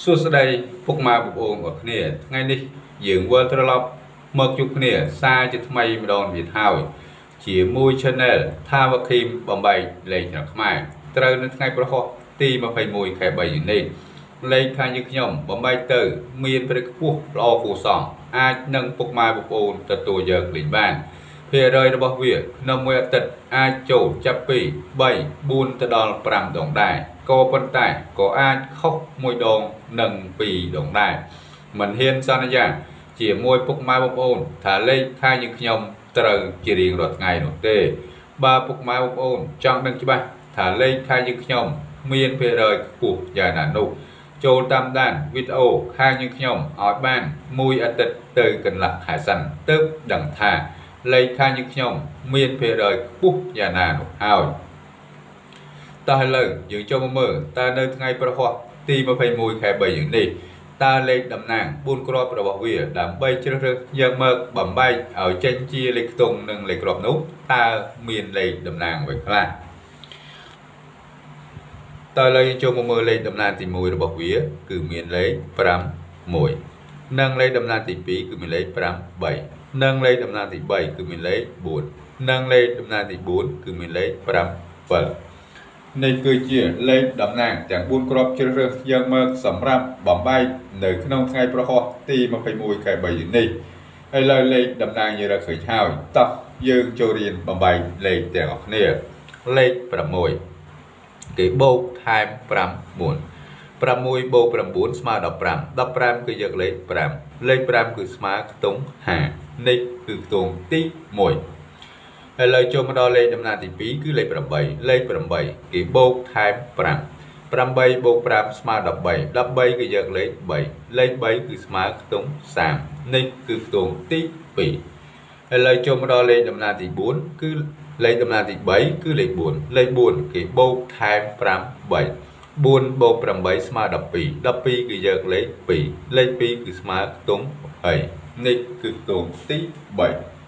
សួស្តីពុកម៉ែបងប្អូនរបស់គ្នាថ្ងៃនេះយើងវិលត្រឡប់មកជួបគ្នាសារជាថ្មីម្ដងទៀតហើយជាមួយ Channel ថាវគីមបំបីលេខឆ្នាំខ្មែរត្រូវនៅថ្ងៃប្រហោះទី21ខែ3នេះលេខខាងយើងខ្ញុំបំបីទៅមានព្រឹកខ្ពស់ល្អគួរសមអាចនឹងពុកម៉ែបងប្អូនទទួលយកលេខបានភាគរយរបស់វាក្នុងមួយអាទិត្យអាចចូលចាប់ពី3 4ទៅដល់5ដងដែរក៏ប៉ុន្តែក៏អាចខុសមួយដងនិង2ដងដែរមិនហ៊ានសន្យាជាមួយពុកម៉ែបងប្អូនថាលេខខាងយើងខ្ញុំត្រូវជារៀងរាល់ថ្ងៃនោះទេបើពុកម៉ែបងប្អូនចង់ដឹងច្បាស់ថាលេខខាងយើងខ្ញុំមានភាគរយខ្ពស់យ៉ាងណានោះចូលតាមដានវីដេអូខាងយើងខ្ញុំឲ្យបានមួយអាទិត្យទៅកន្លះខែសិនទើបដឹងថាលេខខាងយើងខ្ញុំមានភាគរយខ្ពស់យ៉ាងណានោះហើយតោះឥឡូវយើងចូលមកមើលតើនៅថ្ងៃប្រហោះទី21ខែ3យើងនេះតើលេខតំណាង4គ្រាប់របស់វាដើម្បីជ្រើសរើសយកមកបំបែកឲ្យចេញជាលេខខ្ទង់និងលេខគ្រាប់នោះតើមានលេខតំណាងអ្វីខ្លះតើឥឡូវយើងចូលមកមើលលេខតំណាងទី1របស់វាគឺមានលេខ5 1និងលេខតំណាងទី2គឺមានលេខ5 3និងលេខតំណាងទី3គឺមានលេខ4និងលេខតំណាងទី4គឺមានលេខ5 7នេះគឺជាលេខតំណាងទាំង4គ្រាប់ជ្រើសរើសយកមកសម្រាប់បំបែកនៅក្នុងថ្ងៃប្រហោះទី21ខែ3នេះឥឡូវលេខតំណាងយើងរកឃើញហើយតោះយើងចូលរៀនបំបែកលេខទាំងអស់គ្នាលេខ6គេបូកថែម5 4 6បូក9ស្មើ15 15គឺយកលេខ5លេខ5គឺស្មើខ្ទង់50នេះគឺខ្ទង់ទី1ឥឡូវចូលមកដល់លេខតំណាងទី2គឺលេខ8លេខ8គេបូកថែម5 8បូក5ស្មើ13 13គឺយកលេខ3លេខ3គឺស្មើខ្ទង់30នេះគឺខ្ទង់ទី2ឥឡូវចូលមកដល់លេខតំណាងទី4គឺលេខតំណាងទី3គឺលេខ4លេខ4គេបូកថែម5 3 4បូក8ស្មើ12 12គឺយកលេខ2លេខ2គឺស្មើខ្ទង់20នេះគឺខ្ទង់ទី3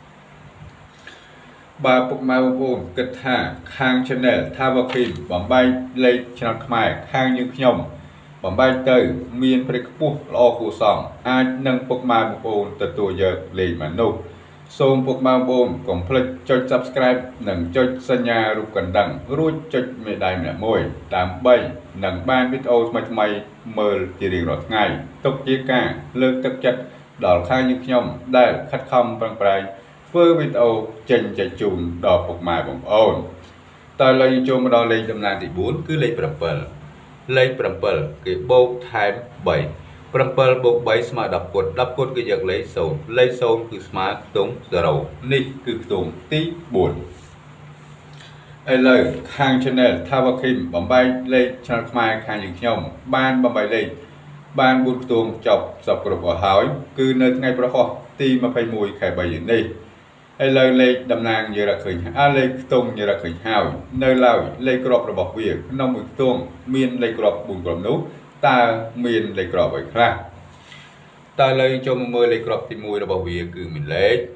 បើពុកម៉ែបងប្អូនគិតថាខាង Channel ថាវគីមបំបែកលេខឆ្នាំខ្មែរខាងយើងខ្ញុំបំបែកទៅមានព្រឹកខ្ពស់ល្អគួរសមអាចនឹងពុកម៉ែបងប្អូនទទួលយកលេខមកនោះសូមពុកម៉ែបងប្អូនកុំភ្លេចចុច Subscribe និងចុចសញ្ញារូបកណ្ដឹងរួចចុចមេដៃម្នាក់មួយដើម្បីនឹងបានវីដេអូថ្មីៗមើលជារៀងរាល់ថ្ងៃទុកជាការលើកទឹកចិត្តដល់ខាងយើងខ្ញុំដែលខិតខំប្រឹងប្រែងធ្វើវីដេអូចេញចែកជូនដល់ពុកម៉ែបងប្អូនតើឥឡូវចូលមកដល់លេខតំណាងទី4គឺលេខ7លេខ7គេបូកថែម3 7បូក3ស្មើ10គុណ10គុណគឺយកលេខ0លេខ0គឺស្មើខ្ទង់0នេះគឺខ្ទង់ទី4ឥឡូវខាង Channel ថាវគីមបំបែកលេខឆ្នាំខ្មែរខាងយើងខ្ញុំបានបំបែកលេខបាន4ខ្ទង់ចប់សពគ្រប់អស់ហើយគឺនៅថ្ងៃប្រហោះទី21ខែ3នេះឥឡូវលេខតំណាងយើងរកឃើញលេខខ្ទង់យើងរកឃើញហើយនៅឡើយលេខគ្រាប់របស់វាក្នុងមួយខ្ទង់មានលេខគ្រាប់4គ្រាប់នោះតើមានលេខគ្រាប់អ្វីខ្លះតើឥឡូវចូលមកមើលលេខគ្រាប់ទី1របស់វាគឺមានលេខ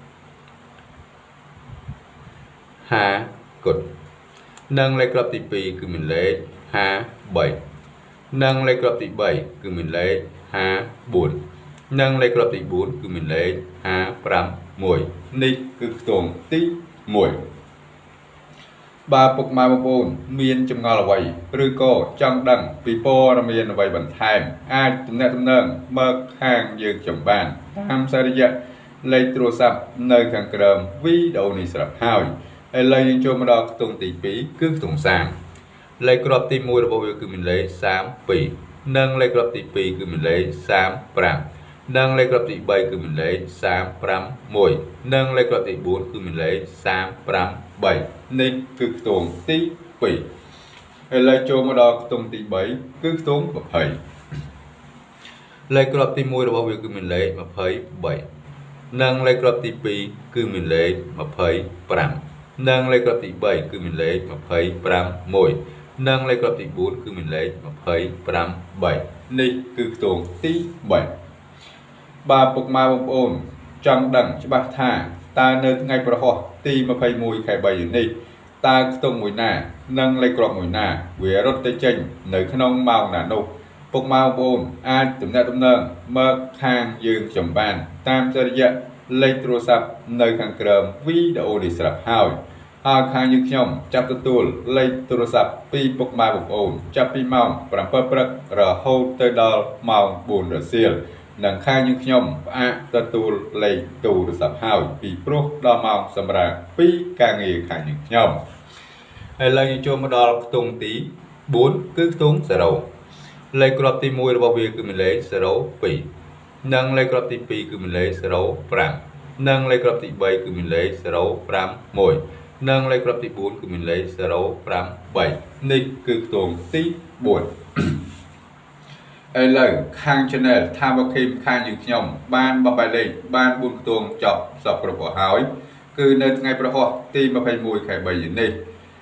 50គុណនិងលេខគ្រាប់ទី2គឺមានលេខ53និងលេខគ្រាប់ទី3គឺមានលេខ54និងលេខគ្រាប់ទី4គឺមានលេខ561នេះគឺខ្ទង់ទី1បើពុកម៉ែបងប្អូនមានចម្ងល់អ្វីឬក៏ចង់ដឹងពីព័ត៌មានអ្វីបន្ថែមអាចទំនាក់ទំនងមកខាងយើងខ្ញុំបានតាមសាររយៈលេខទូរស័ព្ទនៅខាងក្រោមវីដេអូនេះស្រាប់ហើយឥឡូវយើងចូលមកដល់ខ្ទង់ទី2គឺខ្ទង់30លេខគ្រាប់ទី1របស់វាគឺមានលេខ32និងលេខគ្រាប់ទី2គឺមានលេខ35និងលេខគ្រាប់ទី3គឺមានលេខ351និងលេខគ្រាប់ទី4គឺមានលេខ353នេះគឺខ្ទង់ទី2ឥឡូវចូលមកដល់ខ្ទង់ទី3គឺខ្ទង់20លេខគ្រាប់ទី1របស់វាគឺមានលេខ23និងលេខគ្រាប់ទី2គឺមានលេខ25និងលេខគ្រាប់ទី3គឺមានលេខ251និងលេខគ្រាប់ទី4គឺមានលេខ253នេះគឺខ្ទង់ទី3បើពុកម៉ែបងប្អូនចង់ដឹងច្បាស់ថាតើនៅថ្ងៃប្រហោះទី21ខែ3នេះតើខ្ទង់មួយណានិងលេខគ្រាប់មួយណាវារត់ទៅចេញនៅក្នុងម៉ោងណានោះ ពពុកម៉ែបងប្អូនអាចទំនាក់ទំនងមកខាងយើងចំបានតាមរយៈលេខទូរស័ព្ទនៅខាងក្រោមវីដេអូនេះស្រាប់ហើយខាងយើងខ្ញុំចាប់ទទួលលេខទូរស័ព្ទពីពុកម៉ែបងប្អូនចាប់ពីម៉ោង 7 ព្រឹករហូតទៅដល់ម៉ោង 4 រសៀលនិងខាងយើងខ្ញុំផ្អាកទទួលលេខទូរស័ព្ទហើយពីព្រោះដល់ម៉ោងសម្រាប់ពីការងារខាងយើងខ្ញុំហើយឡើងយើងចូលមកដល់ខ្ទង់ទី 4 គឺខ្ទង់ 0 លេខគ្រាប់ទី 1 របស់វាគឺមានលេខ 02 និងលេខគ្រាប់ទី 2 គឺមានលេខ 05 និងលេខគ្រាប់ទី 3 គឺមានលេខ 051 និងលេខគ្រាប់ទី 4 គឺមានលេខ 053 នេះគឺខ្ទង់ទី 4 ឥឡូវខាង channel ថាវគីមខាងយើងខ្ញុំបានបបាយលេខបាន 4 ខ្ទង់ចប់សពគ្រប់ហើយគឺនៅថ្ងៃប្រហោះទី 21 ខែ 3 នេះ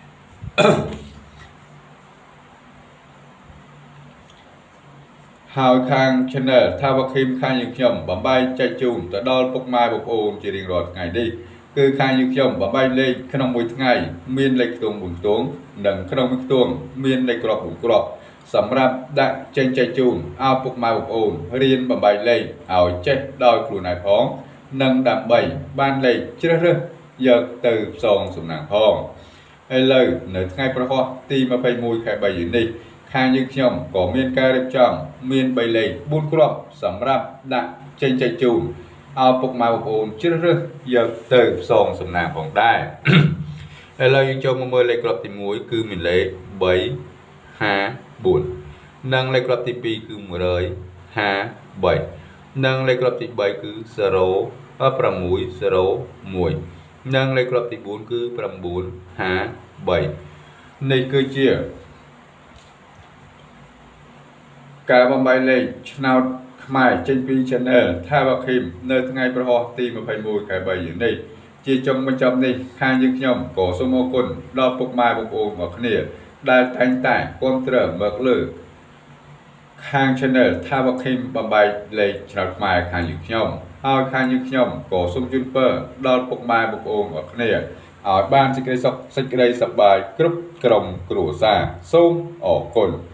ហើយខាង channel ថាវគីមខាងយើងខ្ញុំបំបាយចែកជូនទៅដល់ពុកម៉ែបងប្អូនជារៀងរាល់ថ្ងៃនេះគឺខាងយើងខ្ញុំបំបាយលេខក្នុងមួយថ្ងៃមានលេខខ្ទង់ 4 ខ្ទង់និងក្នុងមួយខ្ទង់មានលេខគ្រាប់ 4 គ្រាប់សម្រាប់ដាក់ចេញចែកជូនឲ្យពុកម៉ែបងប្អូនរៀនបំបាយលេខឲ្យចេះដោយខ្លួនឯងផងនិងដើម្បីបានលេខជ្រើសរើសយកទៅផ្សងសំណាងផងឥឡូវនៅថ្ងៃប្រហោះទី 21 ខែ 3 នេះខាងយើងខ្ញុំក៏មានការរៀបចំមាន 3 លេខ 4 គ្រាប់សម្រាប់ដាក់ចេញចែកជូនឲ្យពុកម៉ែបងប្អូនជ្រើសរើសយកទៅផ្សងសំណាងផងដែរឥឡូវយើងចូលមកមើលលេខគ្រាប់ទី 1 គឺមានលេខ 354 និងលេខគ្រាប់ទី 2 គឺ 153 និងលេខគ្រាប់ទី 3 គឺ 0601 និងលេខគ្រាប់ទី 4 គឺ 953 នេះគឺជាការបំបាយលេខឆ្នោតខ្មែរចេញពី channel ថាវគីមនៅថ្ងៃប្រហោះទី 21 ខែ 3 នេះជាចុងបញ្ចប់នេះខាងយើងខ្ញុំក៏សូមអរគុណដល់ពុកម៉ែបងប្អូនទាំងគ្នាដែលតែងតែគាំទ្រមកលើខាង channel ថាវគីមបំបាយលេខឆ្នោតខ្មែរខាងយើងខ្ញុំហើយខាងយើងខ្ញុំក៏សូមជូនពរដល់ពុកម៉ែបងប្អូនទាំងគ្នាឲ្យបានសេចក្តីសុខសេចក្តីសប្បាយគ្រប់ក្រុមគ្រួសារសូមអរគុណ